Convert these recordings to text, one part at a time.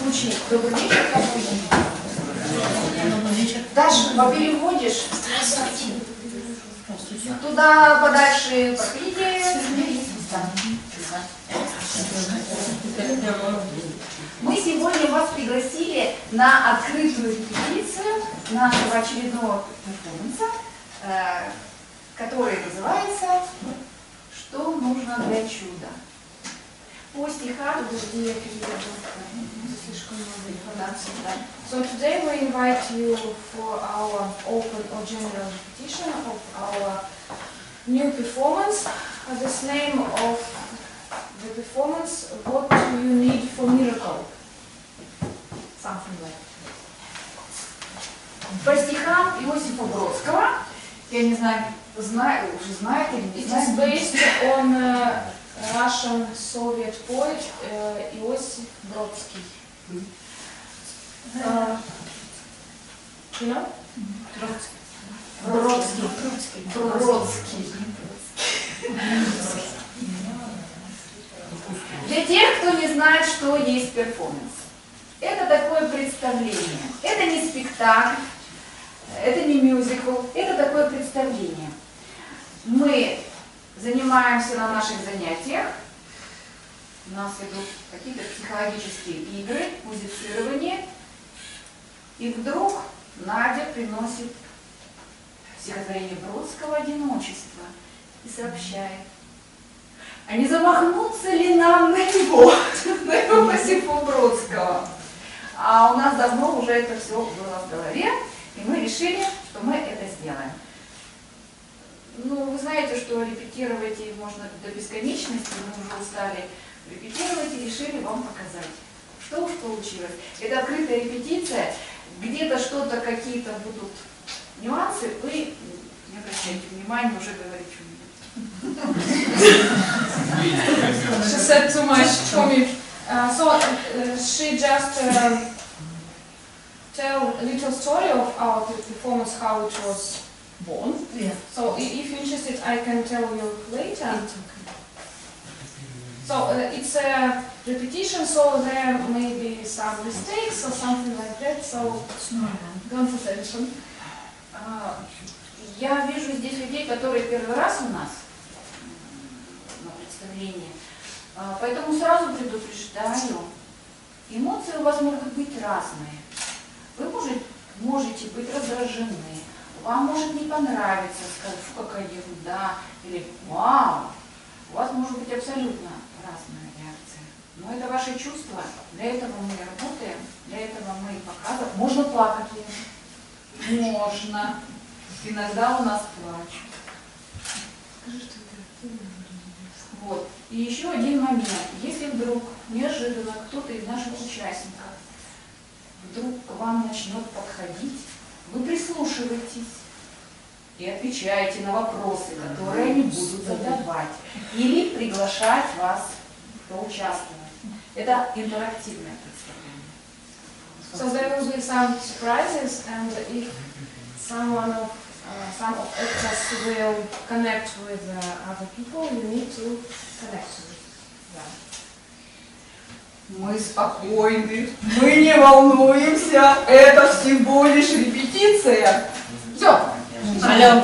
случае добрый вечер, как вы? Дальше переводишь. Туда подальше проходите. Мы сегодня вас пригласили на открытую репетицию нашего очередного перформанса, который называется «Что нужно для чуда?». По стихам. So today we invite you for our open or general repetition of our new performance. This name of the performance, what do you need for miracle? Something like that. По стихам Иосифа Бродского, я не знаю, уже знаете или не знаете. It is based on Russian Soviet poet Иосиф Бродский. You know? Бродский. Для тех, кто не знает, что есть перформанс. Это такое представление. Это не спектакль, это не мюзикл, это такое представление. Мы занимаемся на наших занятиях, у нас идут какие-то психологические игры, музицирование, и вдруг Надя приносит стихотворение Бродского «Одиночество» и сообщает, а не замахнуться ли нам на него, на Иосифа Бродского? А у нас давно уже это все было в голове, и мы решили, что мы это сделаем. Ну, вы знаете, что репетировать можно до бесконечности, мы уже устали репетировать и решили вам показать. Что уж получилось. Это открытая репетиция, где-то что-то, какие-то будут нюансы, вы не обращайте внимания, уже говорите что-нибудь. She said too much for me. She just tell a little story of our performance, how it was born. Yeah. So if you're interested, I can tell you later. It's okay. So it's a repetition, so there may be some mistakes or something like that, so don't pay attention. Я вижу здесь людей, которые первый раз у нас на представлении, поэтому сразу предупреждаю, эмоции у вас могут быть разные. Вы можете быть раздражены, вам может не понравиться, сказать, фу, какая ерунда, или вау. У вас может быть абсолютно разная реакция. Но это ваши чувства, для этого мы работаем, для этого мы показываем. Можно плакать ли? Можно. Иногда у нас плачут. Вот. И еще один момент. Если вдруг неожиданно кто-то из наших участников вдруг к вам начнет подходить, вы прислушиваетесь и отвечаете на вопросы, которые они будут задавать, или приглашать вас поучаствовать. Это интерактивное представление. So there will be some surprises, and if some of actors will connect with other people, you need to connect with them. Мы спокойны, мы не волнуемся, это всего лишь репетиция. Все. Алло.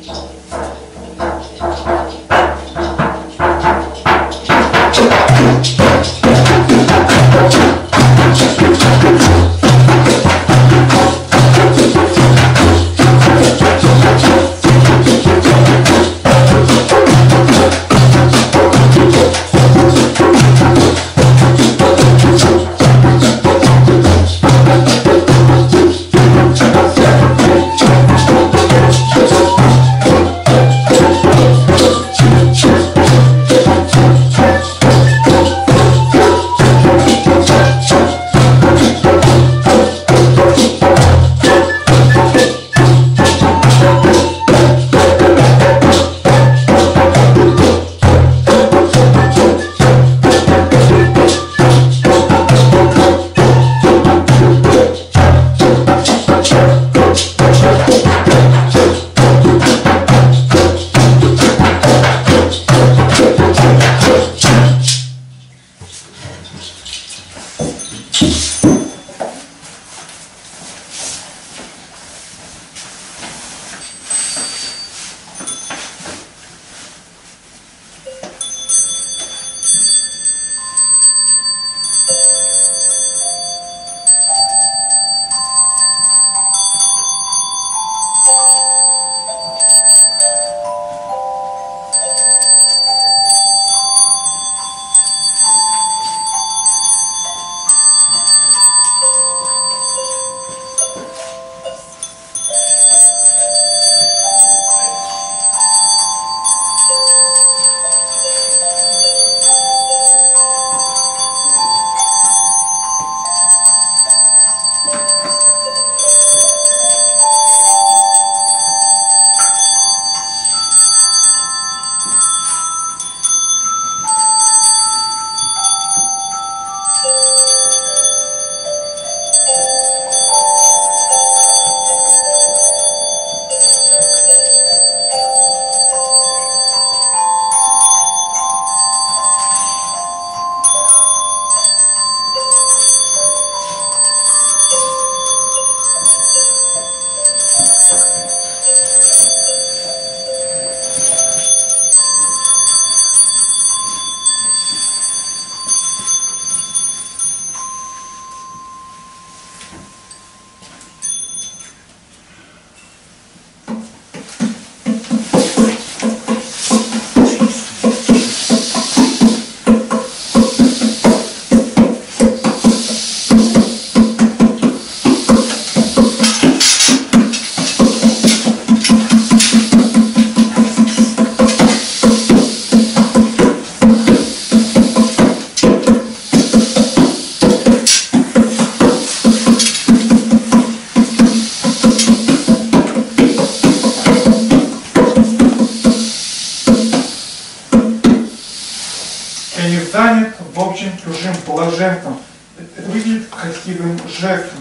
занят в общем чужим положением. Это выглядит красивым жестом.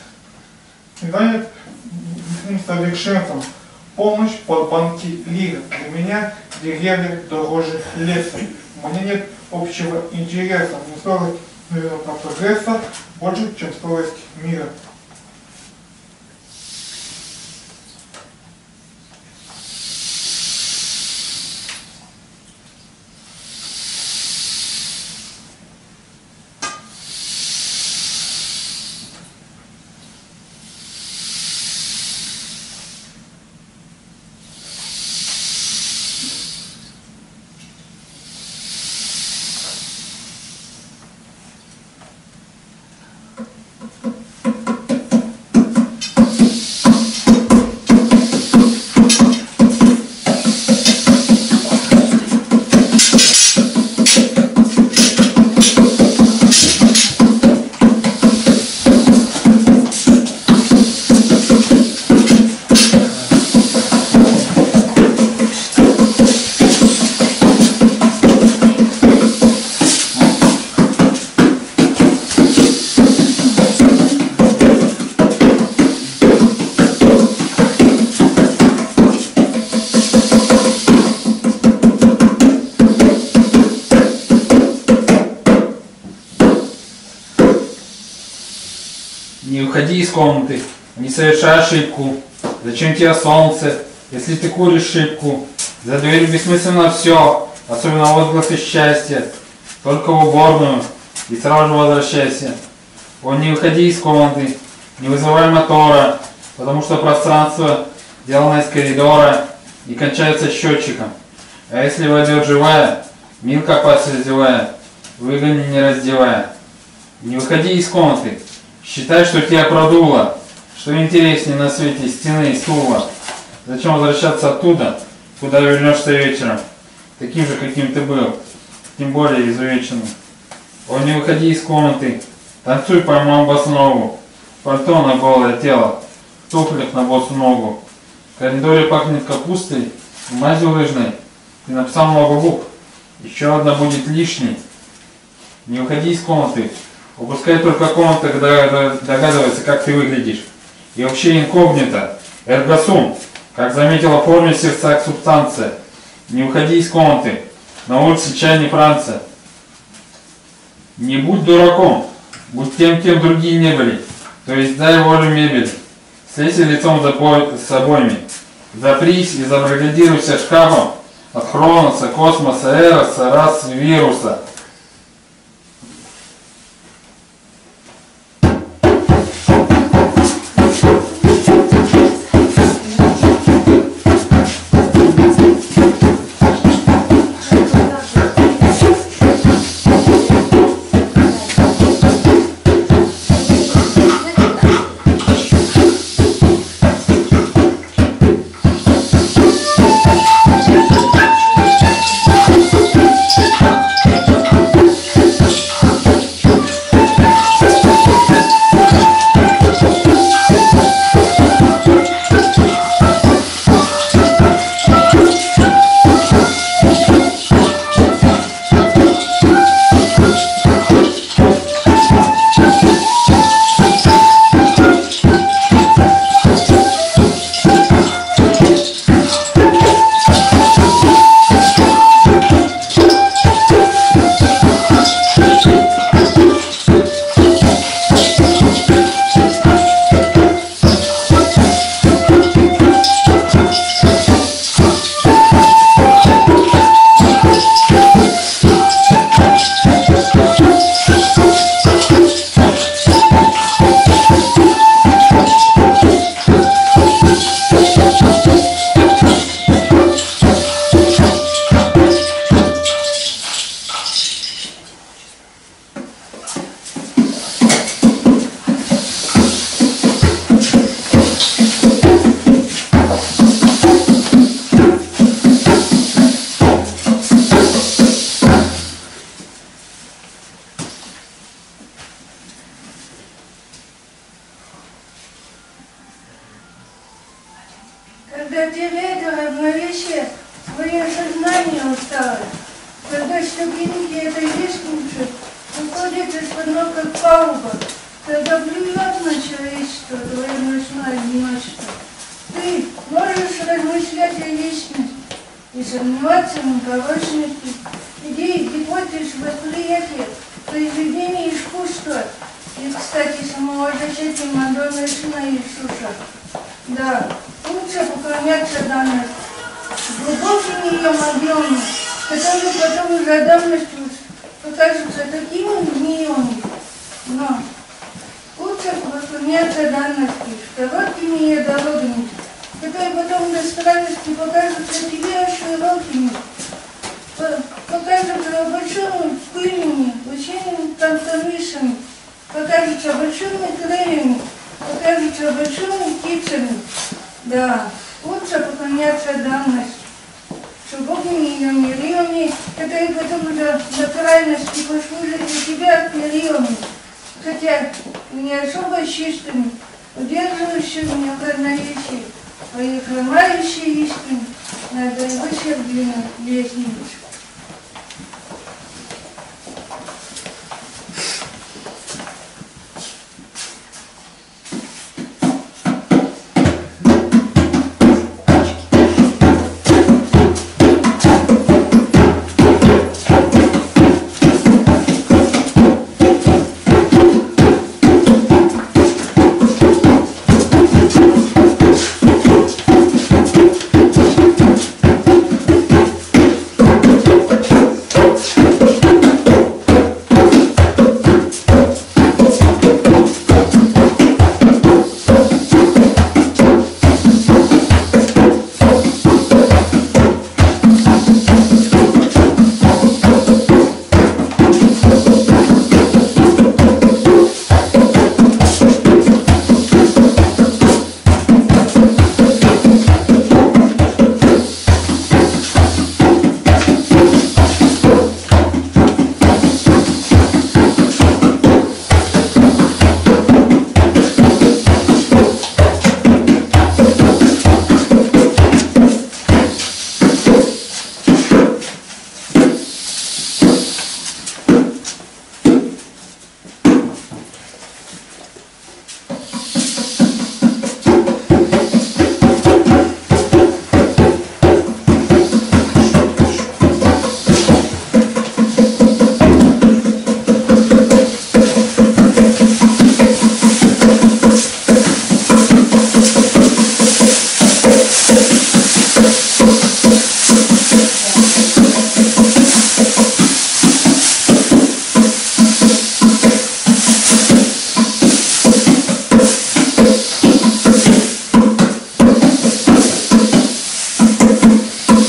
Занят совершенством. Помощь под банки лира. Для меня деревья дороже леса. У меня нет общего интереса. Мне скорость прогресса больше, чем скорость мира. Не уходи из комнаты, не совершай ошибку. Зачем тебе солнце? Если ты куришь шибку, за дверью бессмысленно все, особенно возгласы счастья, только в уборную и сразу же возвращайся. Он не выходи из комнаты, не вызывай мотора, потому что пространство сделано из коридора и кончается счетчиком. А если войдет живая, Милка пасть раздевая, выгони не раздевая. Не выходи из комнаты, считай, что тебя продуло, что интереснее на свете стены и стула. Зачем возвращаться оттуда, куда вернешься вечером, таким же, каким ты был, тем более изувеченным. О, не выходи из комнаты, танцуй по моему босоногу, пальто на голое тело, туфлях на босу ногу. В коридоре пахнет капустой и мазью лыжной. Ты написал много букв, еще одна будет лишней. Не выходи из комнаты, упускай только комната, когда догадывается, как ты выглядишь. И вообще инкогнито, эргосум, как заметила в форме сердца субстанция. Не выходи из комнаты, на улице чай не Франция. Не будь дураком, будь тем, кем другие не были, то есть дай волю мебели. Слейся лицом с обоями, запрись и забаррикадируйся шкафом от Хроноса, космоса, эроса, рас, вируса. Когда теряет равновесие, свое сознание устало, когда ступеньки этой лестницы уходят из-под ног, как палуба, когда плюет на человечество твое ночное одиночество. Ты можешь размышлять о вечности и сомневаться на порочности идей, гипотез, восприятия, произведений искусства и, кстати, самого зачатия Мадонны Сына Иисуса. Да, лучше поклоняться данности, глубокими ее могилами, которые потом уже давностью покажутся такими гнилыми. Но лучше поклоняться данности, короткими ее дорогами, которые потом до странности покажутся тебе широкими, покажутся большими пыльными, ученными компромиссами, покажутся большими крыльями, покажутся большими птицами. Да, лучше поклоняться данности, глубокими ее мерилами, которые потом уже до крайности послужат для тебя перилами, хотя не особо чистыми, удерживающими в равновесии, а и хромающие истины на высердленной лестнице.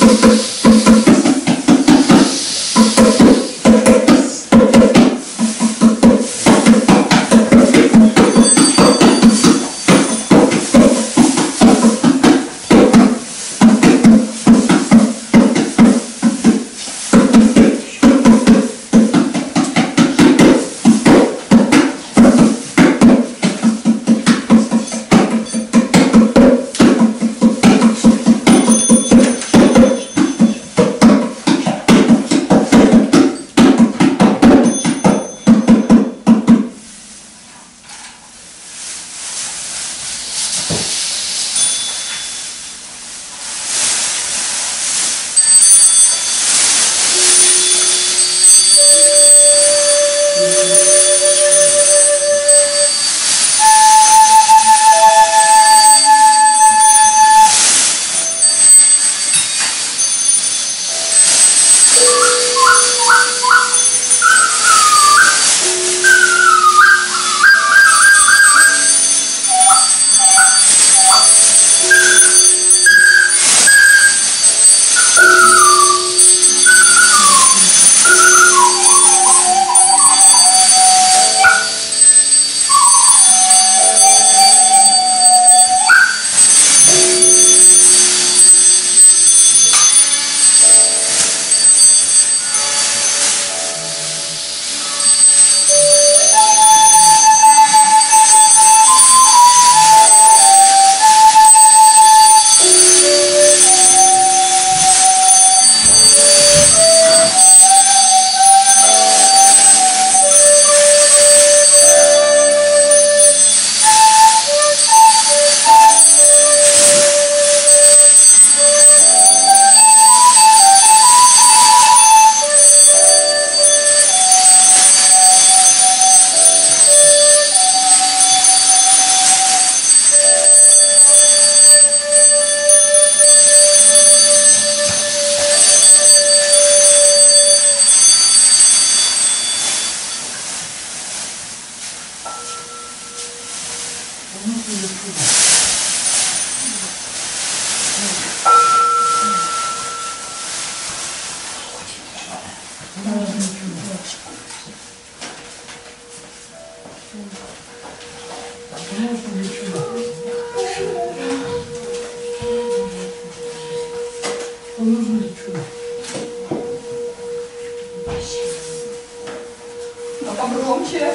А погромче.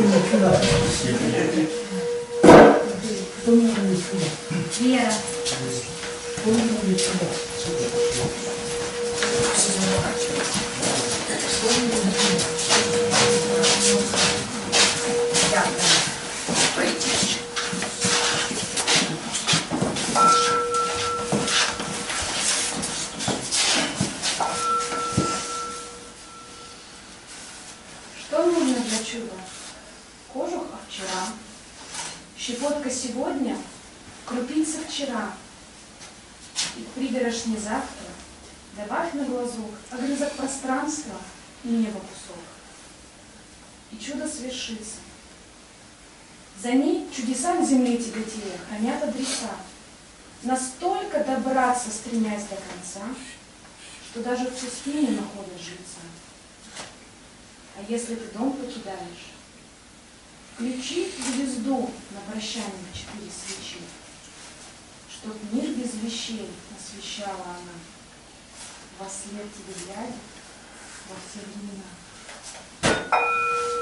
Вера. Что нужно для чуда? Кожух вчера, щепотка сегодня, крупица вчера. И пригорошни завтра добавь на глазок огрызок пространства и небо кусок. И чудо свершится. За ней чудеса на земле тяготея хранят адреса. Настолько добраться, стремясь до конца, что даже в пустыне находят жильца. А если ты дом покидаешь, включи звезду на прощание в 4 свечи, чтоб мир без вещей освещала она, во след тебе глядя во все времена.